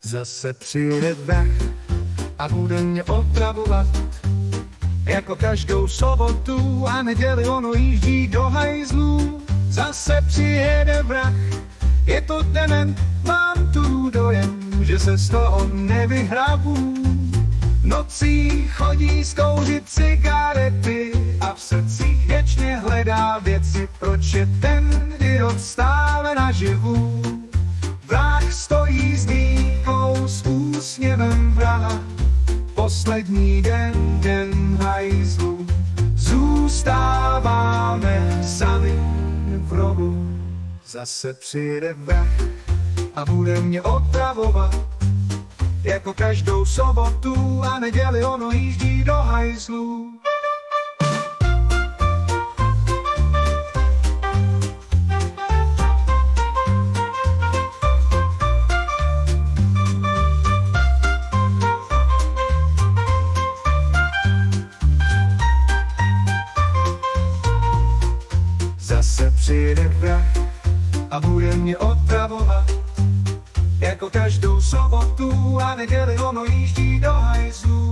Zase přijde vrah a bude mě otravovat. Jako každou sobotu a neděli ono jíždí do hajzlů. Zase přijede vrah, je to dement, mám tu dojem, že se z toho nevyhrabu. V nocích chodí zkouřit cigarety a v srdcích věčně hledá věci, proč je ten idiot stále naživu. Vrah stojí s dýchou, s úsměvem vraha, poslední den hajzlu. Zůstáváme sami v rohu. Zase přijde vrah a bude mě otravovat. Jako každou sobotu a neděli ono jíždí do hajzlu. Zase přijde vrah a bude mě otravovat. Jako každou sobotu a neděli ono jíždí do hajzlu.